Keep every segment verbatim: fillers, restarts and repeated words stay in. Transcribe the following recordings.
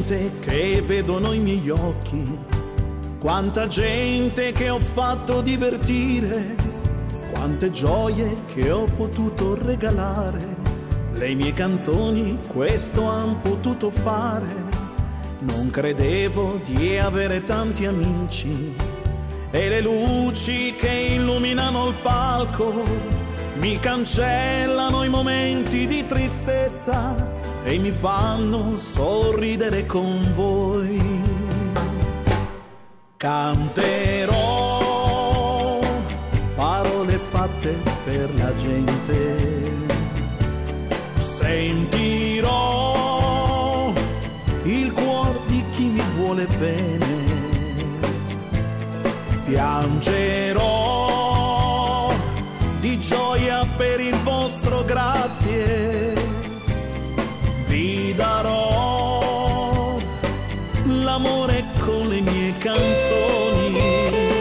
gente che vedono i miei occhi, quanta gente che ho fatto divertire, quante gioie che ho potuto regalare. Le mie canzoni questo han potuto fare. Non credevo di avere tanti amici e le luci che illuminano il palco mi cancellano i momenti di tristezza e mi fanno sorridere con voi. Canterò parole fatte per la gente, sentirò il cuore di chi mi vuole bene, piangerò di gioia per il vostro grazie, vi darò l'amore con le mie canzoni.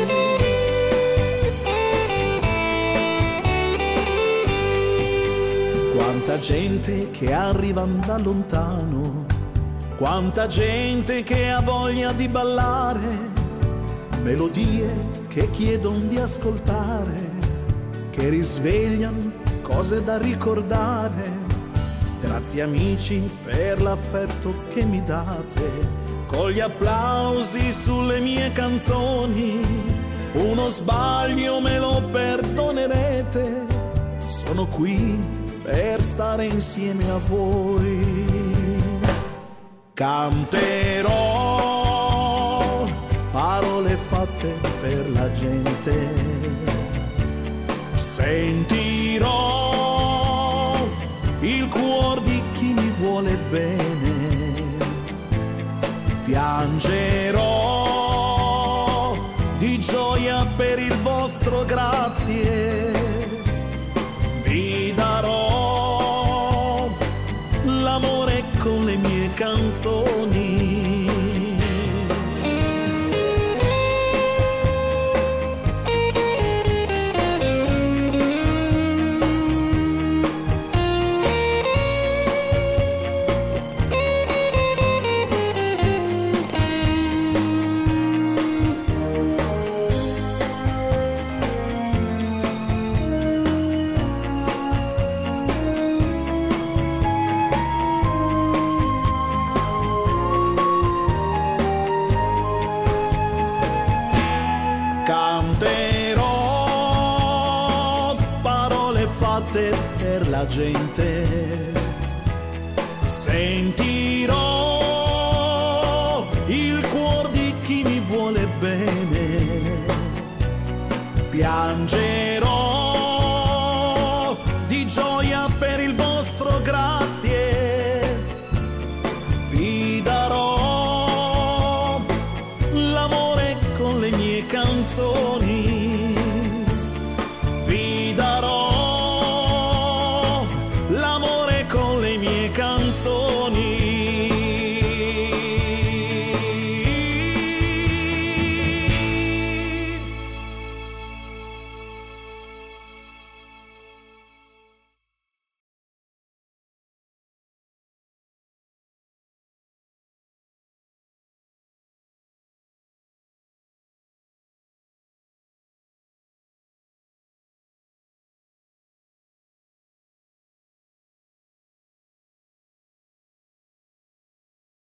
Quanta gente che arriva da lontano, quanta gente che ha voglia di ballare, melodie che chiedono di ascoltare, che risvegliano cose da ricordare. Grazie amici per l'affetto che mi date, con gli applausi sulle mie canzoni. Uno sbaglio me lo perdonerete, sono qui per stare insieme a voi. Canterò parole fatte per la gente, sentirò il cuore di chi mi vuole bene, piangerò di gioia per il vostro grazie, vi darò l'amore con le mie canzoni. Canterò parole fatte per la gente, sentirò il cuore di chi mi vuole bene, piangerò di gioia per il vostro grazie, vi darò l'amore con le mie canzoni.